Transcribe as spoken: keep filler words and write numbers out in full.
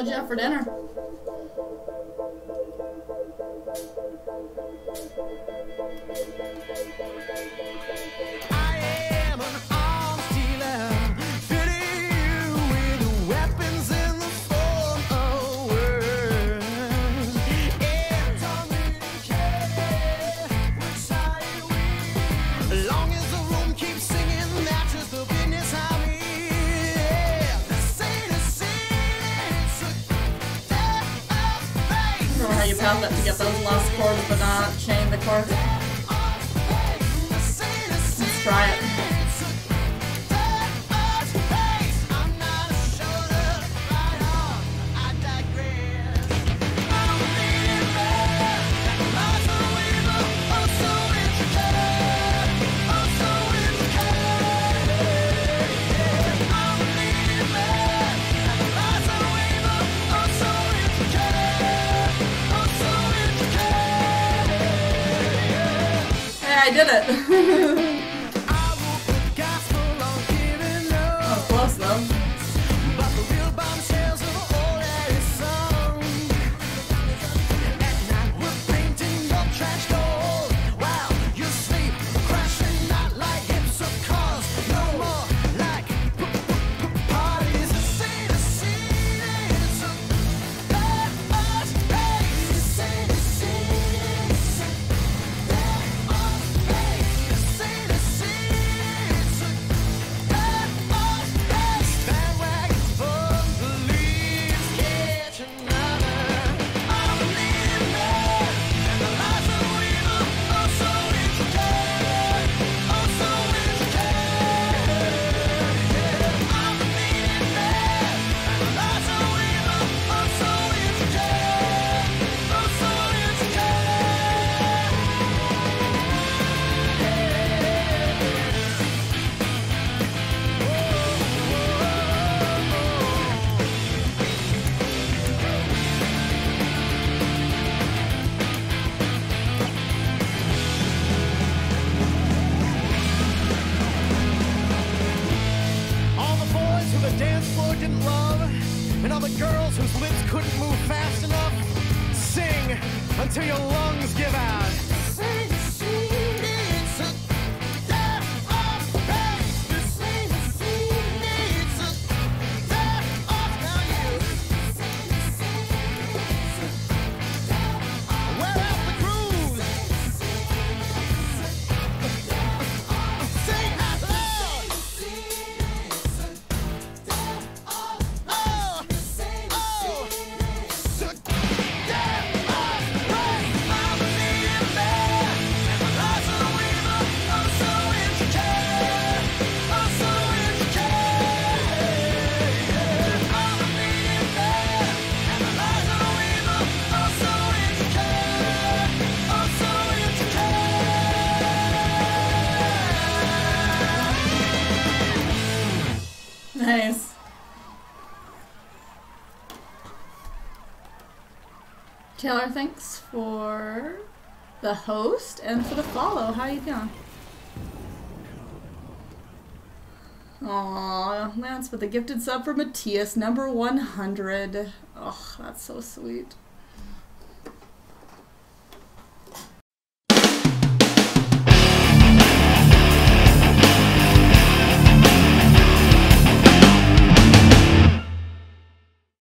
you have for dinner? I am an arms dealer, fitting you with weapons in the form of words. And don't really care which side you win, as long as the room keeps singing, that's just the business I'm in. Say the scene, it's a death of faith. I don't know how you pound that to get those lost chords but not chain the chords. Let's try it. I did it. That was close though. Didn't love, and all the girls whose lips couldn't move fast enough, sing until your lungs give out. Sing, sing, it's a death of faith. This ain't a scene, it's a death of now you. Wear out the grooves. Sing out loud. Nice. Taylor, thanks for the host and for the follow. How you doing? Aw, Lance with a gifted sub for Matthias, number one hundred. Oh, that's so sweet.